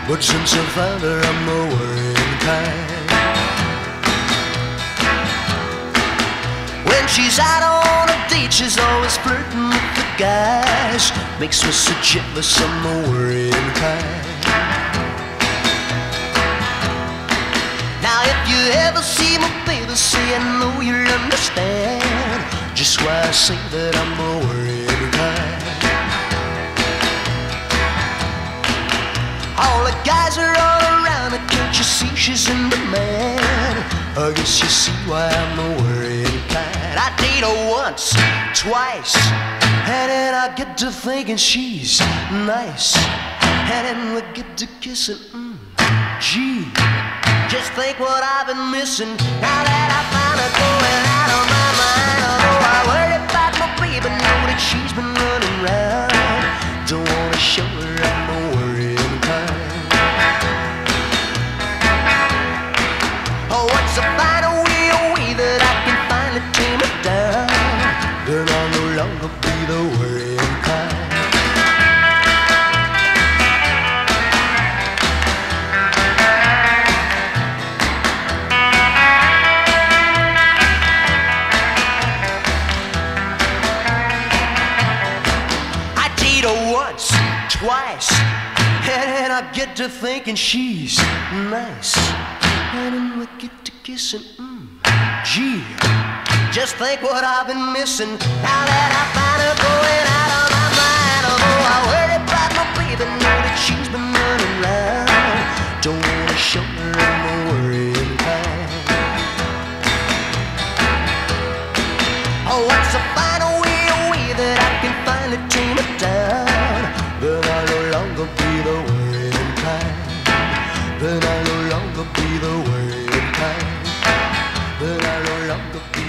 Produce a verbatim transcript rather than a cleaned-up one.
But since I found her, I'm the worrying kind. When she's out on a date, she's always flirting with the guys. Makes me so jealous, I'm the worrying kind. Now if you ever see my baby, say I know you'll understand just why I say that I'm the worrying kind. All the guys are all around her, can't you see she's in demand? I guess you see why I'm the worrying kind. I date her once, twice, and then I get to thinking she's nice. And then we get to kissing, mm, gee, just think what I've been missing. Now that I found her going out of my mind. Although I worry about my baby, know that she's been running round. Don't wanna show her I'm the worrying kind. Oh, what's a final way, a way that I can finally tame it down? Then I'll no longer be the worrying kind. Once, twice, and then I get to thinking she's nice. And then we get to kissing, mm, gee, just think what I've been missing. Now that I find her going out of my mind. Although I worry about my baby, know that she's been running round. Don't wanna show her I'm the worrying kind. Oh, what's a final way, a way that I can finally tame it down? Then I'll no longer be the worrying kind. Then I'll no longer be the worrying kind. Then I'll no longer be